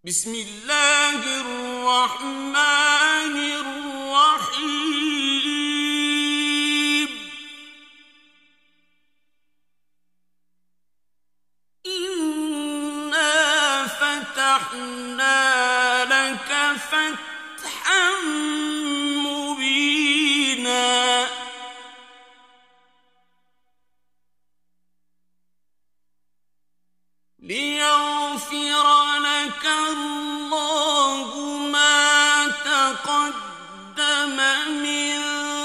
بسم الله الرحمن الرحيم. إنا فتحنا لك فتحا مبينا ليغفر لك الله ما تقدم من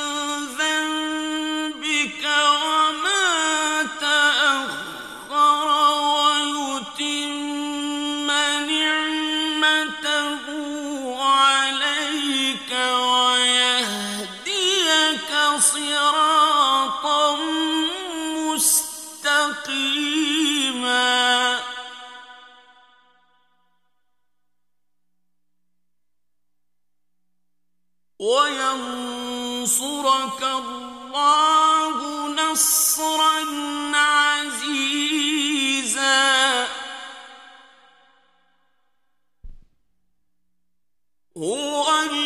ذنبك وما تأخر ويتم نعمته عليك ويهديك صراطا مستقيما وينصرك الله نصرا عزيزا. هو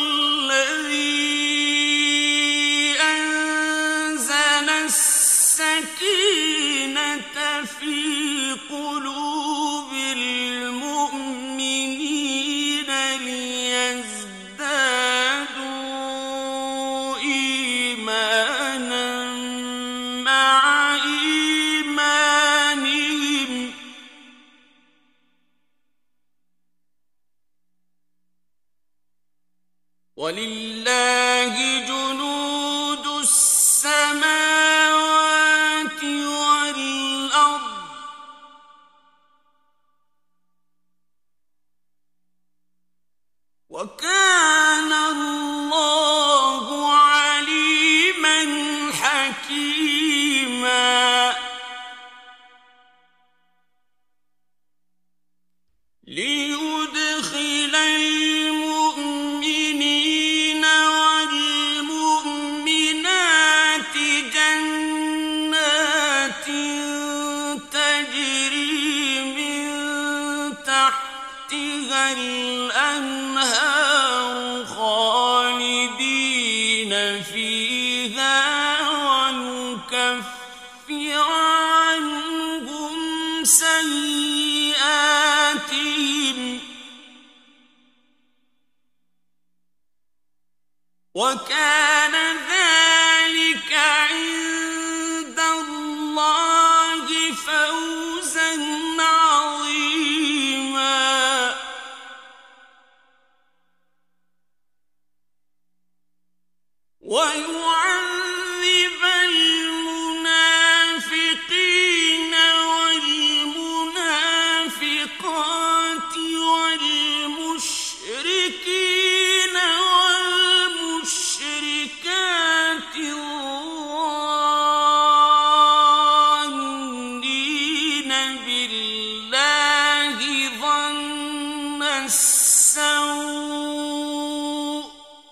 الذي أنزل السكينة في قلوب المؤمنين ليزدادوا إيمانا مع إيمانهم ولله جنود السماوات والأرض وكان الله عليما حكيما. ليدخل المؤمنين والمؤمنات جنات تجري من تحتها الأنهار خالدين فيها ويكفر عنهم سيئاتهم وكان ذلك عند الله فوزا عظيما. ويعذب المنافقين والمنافقات والمشركين والمشركات الظانين بالله ظن السوء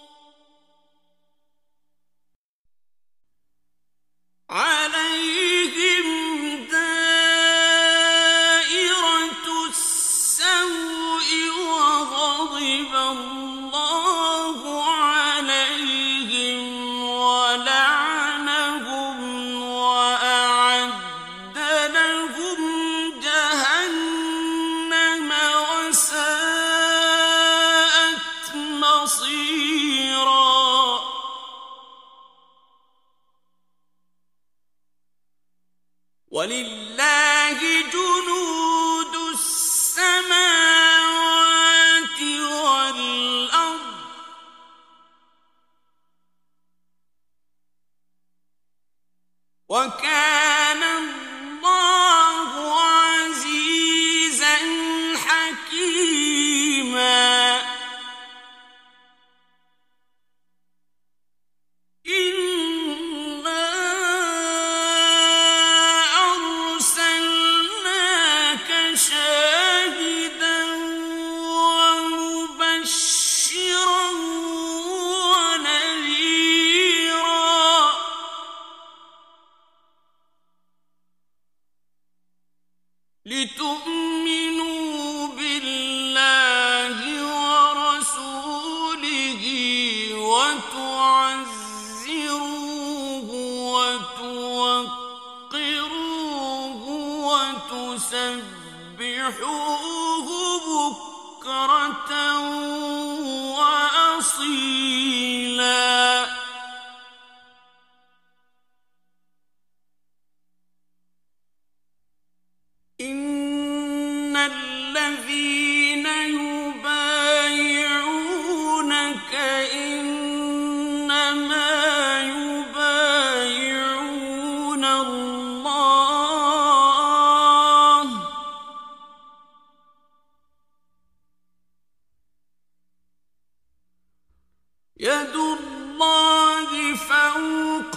عليهم دائرة السوء وغضب الله عليهم ولعنهم وأعد لهم جهنم وساءت مصيرا. ولله جنود السماوات والأرض وكان الله عزيزا حكيما. شاهدا ومبشرا ونذيرا سبحوه بكرة وأصيلا إن الذين يبايعونك إنما يبايعون الله يد الله فوق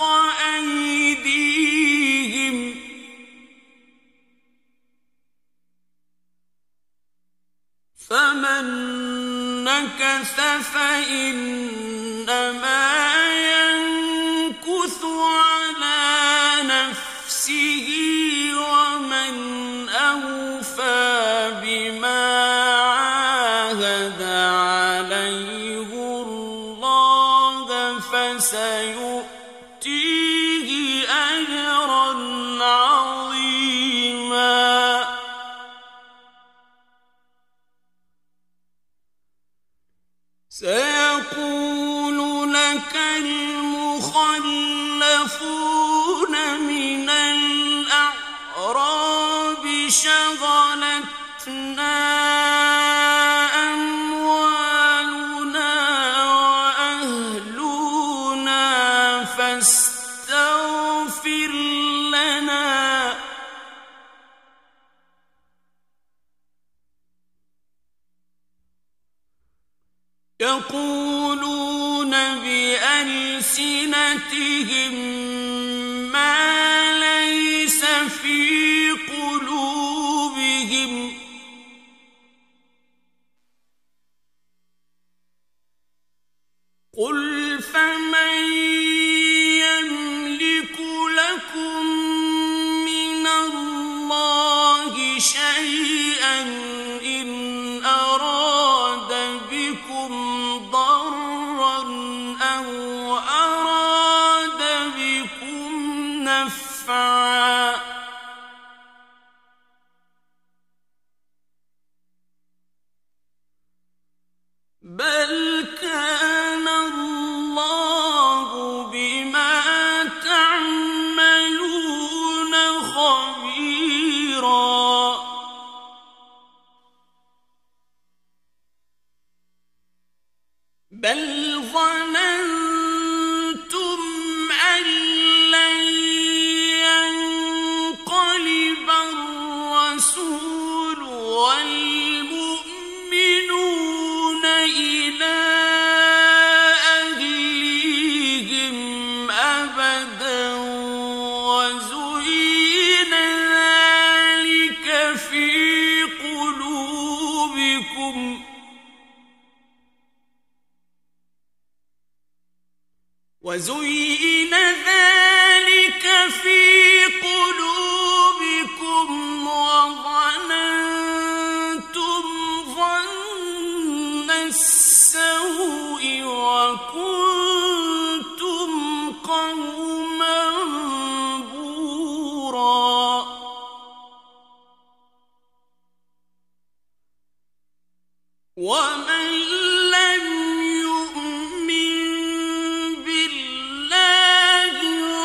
أيديهم فمن نكث فإنما ينكث على نفسه ومن أوفى بما عاهد عليه الله فسيؤتيه أجرا عظيما سيقول لك المخلفون من الأعراب شغلتنا أموالنا وأهلنا فاستغفر لنا يقولون بألسنتهم ما ليس في قلوبهم قل فمن يملك لكم من الله شيئا إن أراد بكم ضرا أو أراد بكم نفعا بل كان الله بما تعملون خبيرا بل ظننتم أن لن ينقلب الرسول والمؤمنون إلى أهليهم أبدا وزين ذلك في قلوبكم وزين ذلك في قلوبكم وظننتم ظن السوء وكنتم قوما بورا ومن لم يؤمن بالله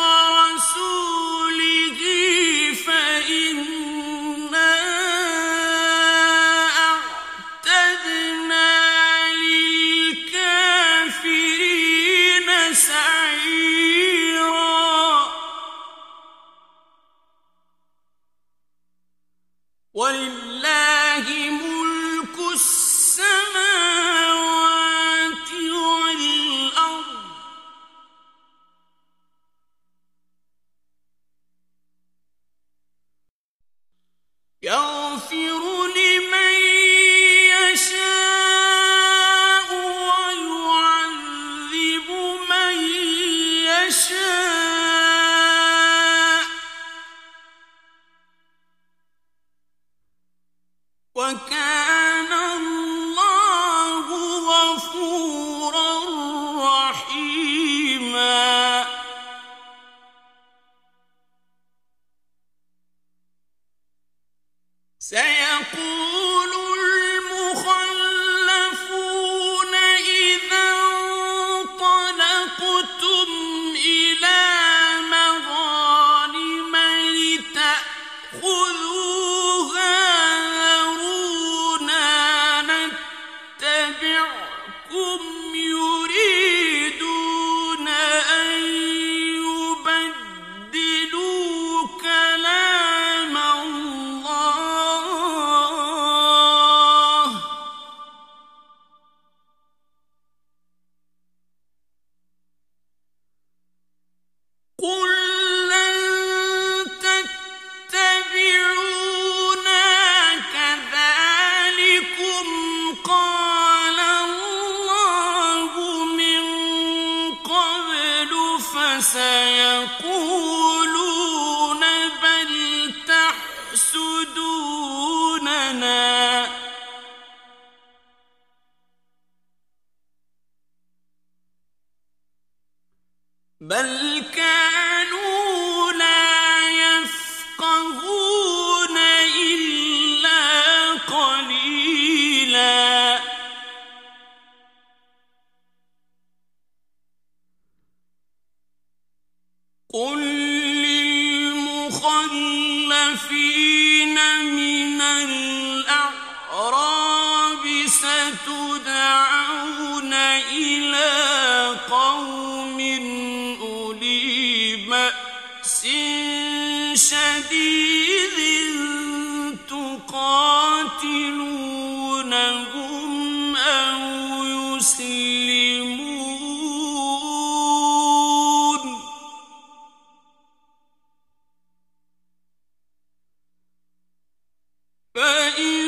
ورسوله فإنا أعتدنا للكافرين سعيرا ولله ملك السماوات بل كانوا لا يفقهون إلا قليلا قل للمخلفين من الأعراب ستدعون إلى قوم أولي بأس شديد تقاتلونهم أو يسلمون فإن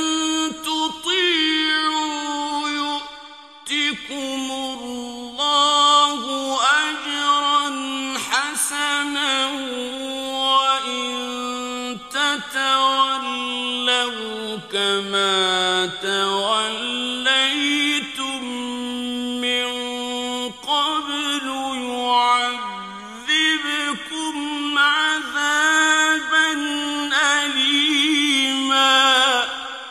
تطيعوا يؤتكم الله أجرا حسنا وإن تتولوا كما توليتم من قبل يعذبكم عذابا أليما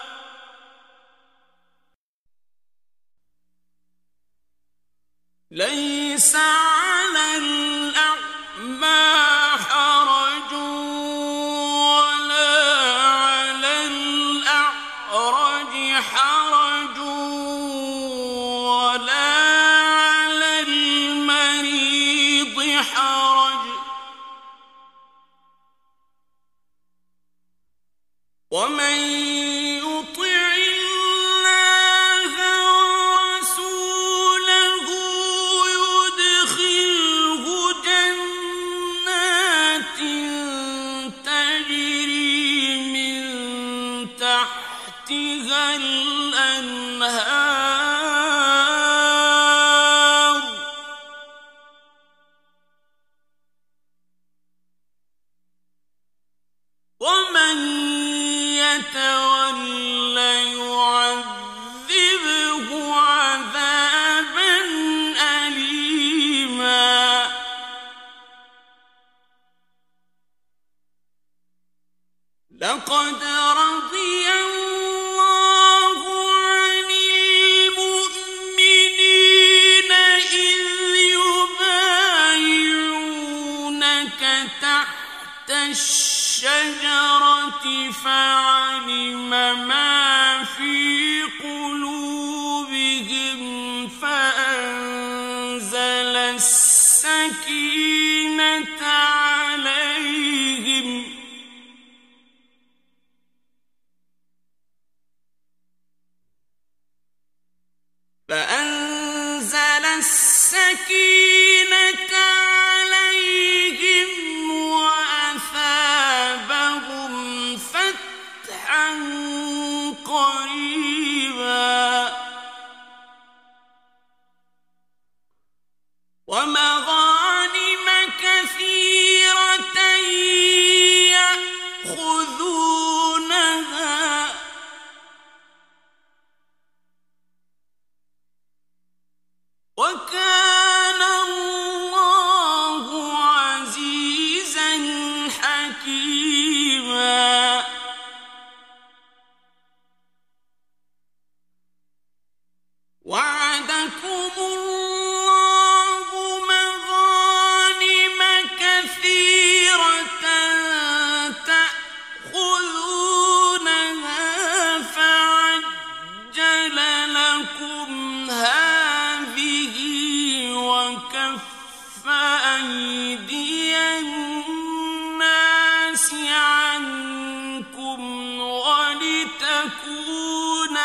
ليس على الأعمى حرج ولا على الأعرج حرج ولا على المريض حرج ومن يطع الله ورسوله يدخله جنات تجري من تحتها الأنهار ومن يتول يعذبه عذابا أليما لقد رضي الله عن المؤمنين إذ يبايعونك تحت الشجرة فعلم ما في قلوبهم فأنزل السكينة عليهم وأثابهم فتحا قريبا ومغانم كثيرة يأخذونها وكان الله عزيزا حكيما وعدكم الله مغانم كثيرة تأخذونها فعجل لكم هذه وكف أيدي الناس عنكم ولتكون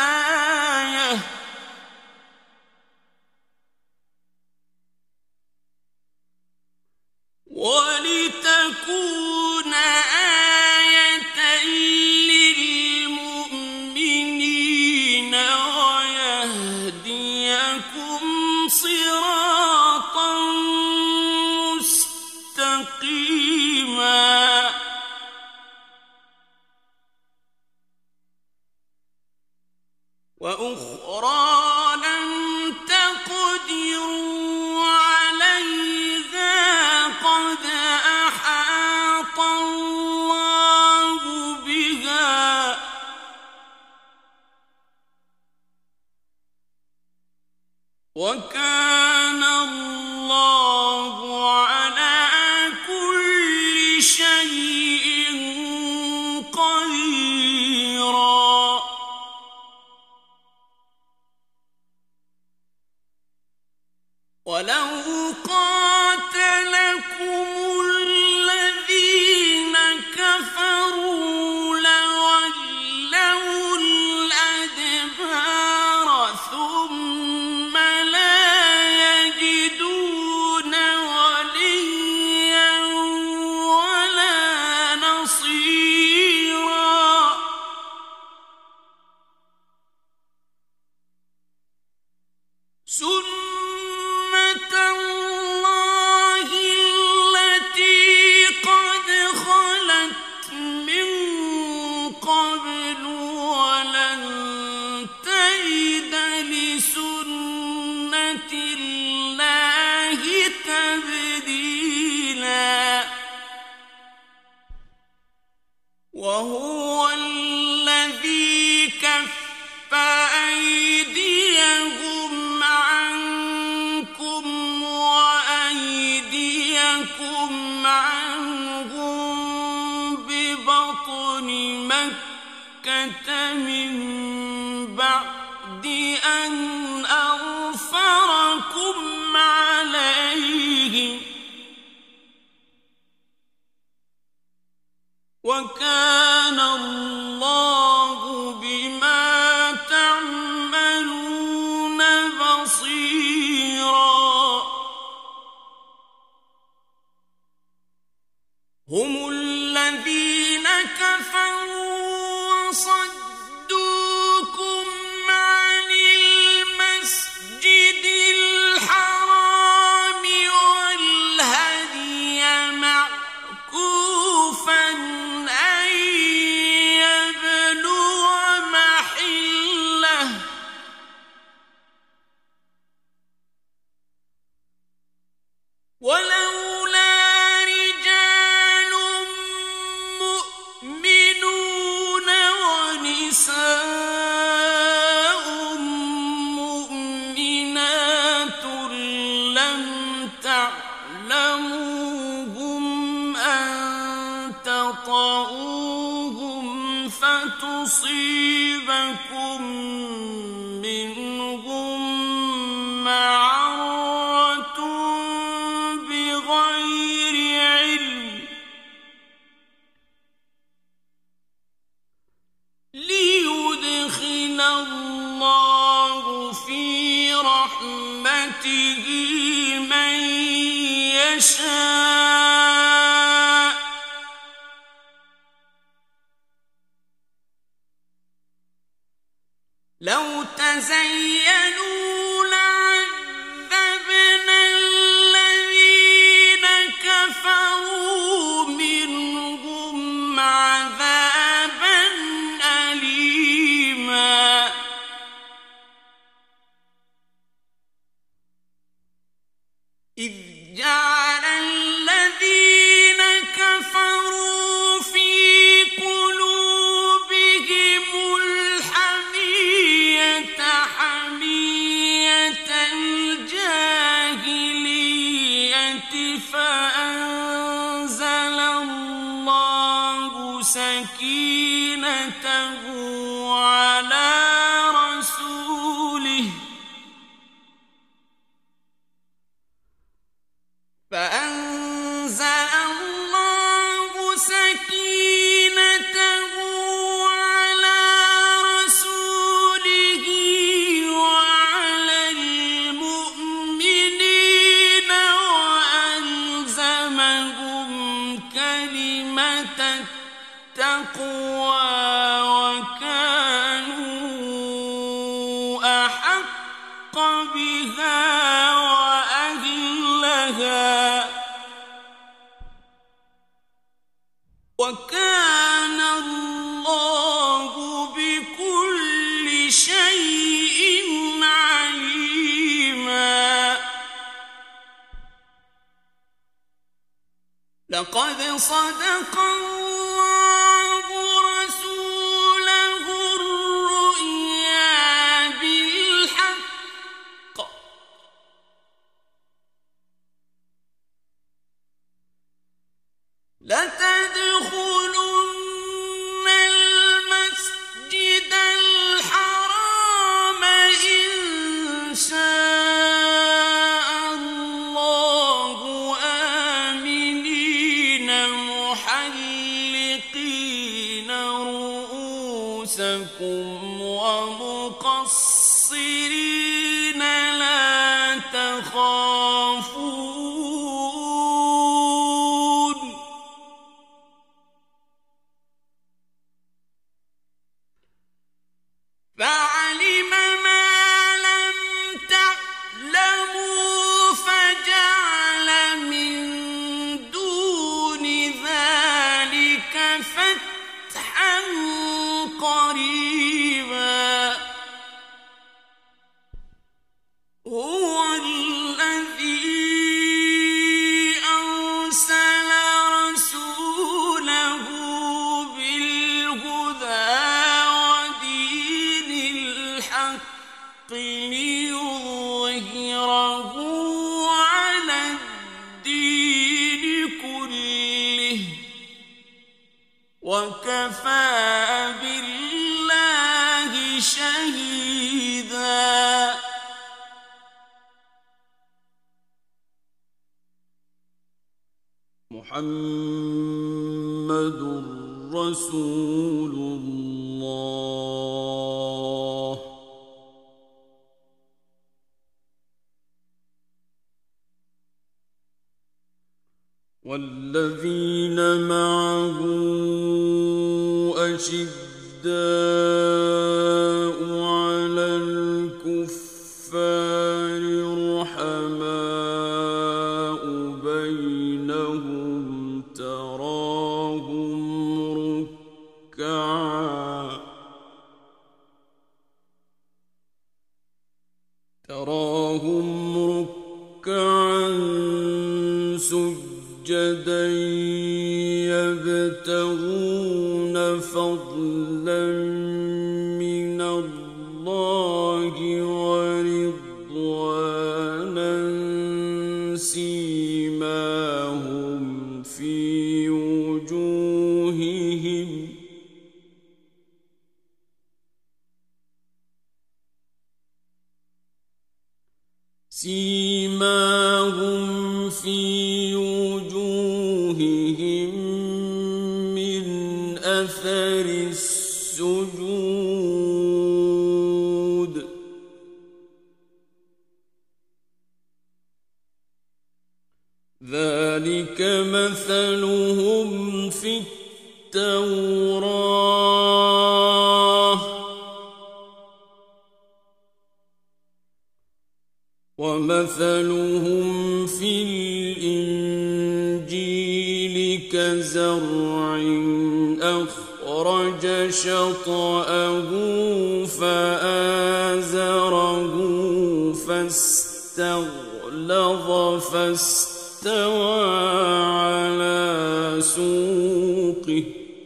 آية للمؤمنين ويهديكم صراطا مستقيما وأخرى لم تقدروا عليها وكان الله على كل شيء قديرا ولو قاتلكم الذين كفروا لولوا الأدبار ثم لا يجدون وليا ولا نصيرا سنة الله التي قد خلت من قبل ولن تجد لسنة الله تبديلا وهو الذي كف أيديهم عنكم وأيديكم عنهم ببطن مكة من بعد أن أظفركم عليهم وكان الله بما تعملون بصيرا هم الذين كفروا وصدوكم عن المسجد الحرام والهدي معكوفا أن يبلغ محله ولولا رجال مؤمنون ونساء مؤمنات لم تعلموهم أن تطؤوهم فتصيبكم منهم معرة بغير علم ليدخل الله في رحمته من يشاء لو تزينوا لعذبنا الذين كفروا منهم عذابا أليما إذ جعل الذين كفروا في قلوبهم الحمية حمية الجاهلية فأنزل الله سكينته على رسوله فأنزل الله سكينته على رسوله وعلى المؤمنين وألزمهم كلمة التقوى وكانوا أحق بها وأهلها وكان الله بكل شيء عليما لقد صدق الله رسوله الرؤيا بالحق المبصرين لا تخافون فعلم ما لم تعلموا فجعل من دون ذلك فتحا قريبا هو الذي أرسل رسوله بالهدى ودين الحق ليظهره على الدين كله وكفى بالله شهيدا محمد رسول الله والذين معه أشداء على الكفار رحماء بينهم تراهم ركعا سجدا يبتغون فضلا من الله ورضوانا سيماهم في وجوههم من أثر السجود ذلك مثلهم في التوراة ومثلهم في الإنجيل كزرع أخرج شطأه فآزره فاستغلظ فاستوى على سوقه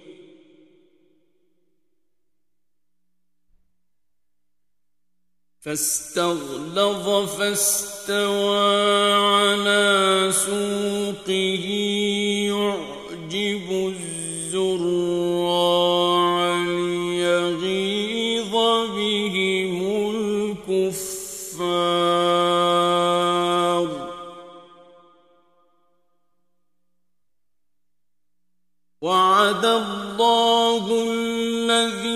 يعجب الزراع ليغيظ بهم الكفار وعد الله الذين